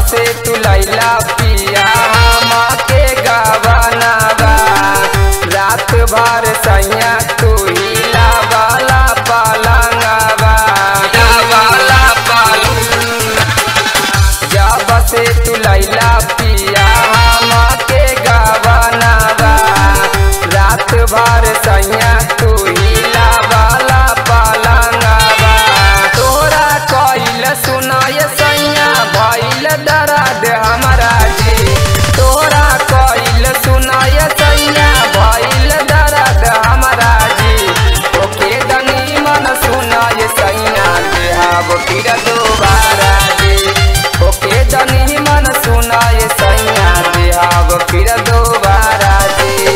से तू लैला पिया के गवनवा रात भर सैया तू हिला वाला पलंगवा जब से तू लैला पिया के गवनवा रात भर सैया तू हिला वाला पलंगवा तोरा कइल सुनाय सैया भइल दर्द हमरा जी तोरा कइल सुनाय सैया भइल दर्द हमरा जी ओके दनी मन सुनाय सैया देहाब फिर दोबारा जी ओके दनी मन सुनाय सैया देहाब फिर दोबारा जी।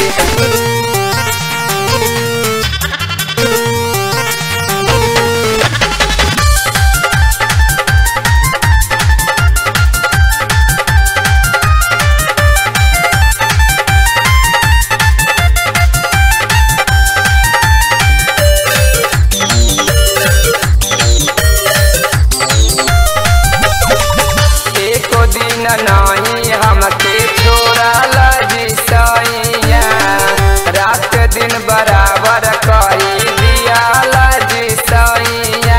नहीं हमके छोड़ा लजी सैया रात दिन बराबर कई दिया लजी सैया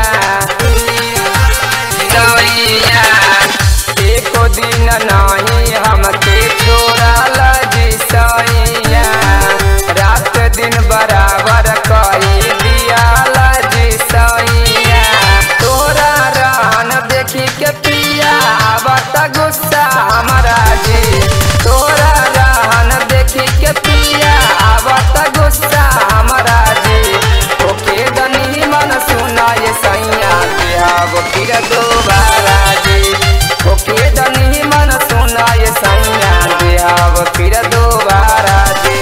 एको दिन नहीं हमके छोड़ा लजी सैया रात दिन बराबर कई दिया लजी सैया तोरा रहन देखी के पिया आवत गुस्सा हमरा जी तोरा रहन देखी के पिया आवत गुस्सा हमरा जी ओके दनी मन सुनाय सैया देहाब फिर दोबारा जी ओके दनी मन सुनाय सैया देहाब फिर दोबारा जी।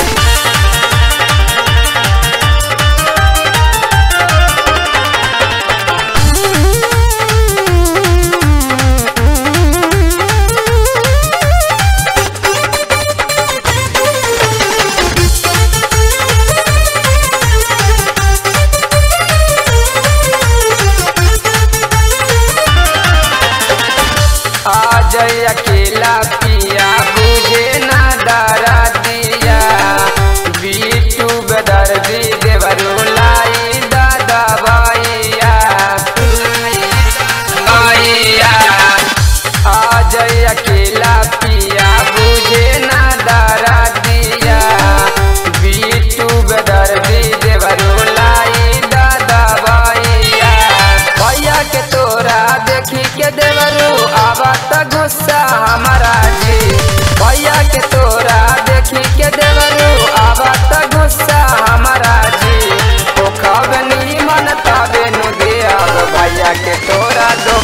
आज अकेला पिया बुझे ना डरा दिया बीटू बेदर्दी देवरू लाई दादा भैया आज अकेला पिया बुझे ना डरा दिया बीटू बेदर्दी देवरू लाई दादा भैया भैया के तोरा देखी के देवरू आवत गुस्सा हमरा जी भैया के तोरा देखी के देवरू आवत गुस्सा हमरा जी ओ खबनी मन तबे नु देव भैया के तोरा दो